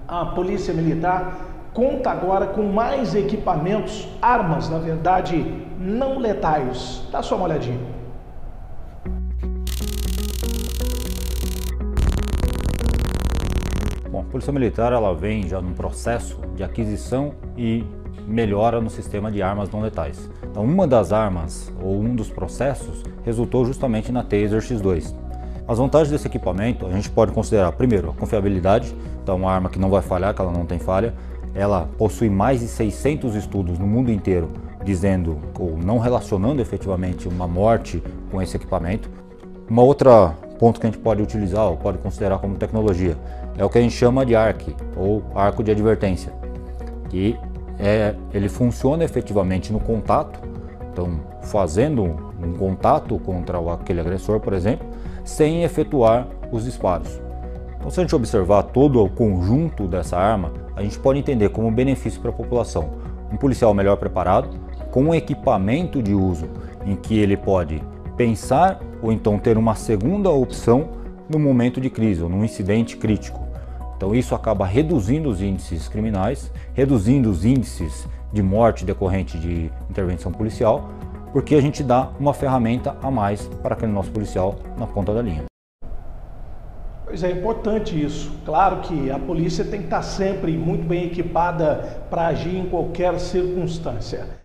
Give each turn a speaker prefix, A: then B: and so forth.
A: A Polícia Militar conta agora com mais equipamentos, armas, na verdade, não letais. Dá só uma olhadinha.
B: Bom, a Polícia Militar ela vem já num processo de aquisição e melhora no sistema de armas não letais. Então, uma das armas ou um dos processos resultou justamente na Taser X2. As vantagens desse equipamento a gente pode considerar, primeiro, a confiabilidade. Então, uma arma que não vai falhar, que ela não tem falha. Ela possui mais de 600 estudos no mundo inteiro dizendo ou não relacionando efetivamente uma morte com esse equipamento. Uma outra ponto que a gente pode utilizar ou pode considerar como tecnologia é o que a gente chama de ARC, ou arco de advertência, que ele funciona efetivamente no contato, então fazendo um contato contra aquele agressor, por exemplo, sem efetuar os disparos. Então, se a gente observar todo o conjunto dessa arma, a gente pode entender como benefício para a população um policial melhor preparado, com um equipamento de uso em que ele pode pensar ou então ter uma segunda opção no momento de crise ou num incidente crítico. Então isso acaba reduzindo os índices criminais, reduzindo os índices de morte decorrente de intervenção policial, porque a gente dá uma ferramenta a mais para aquele nosso policial na ponta da linha.
A: Pois é importante isso. Claro que a polícia tem que estar sempre muito bem equipada para agir em qualquer circunstância.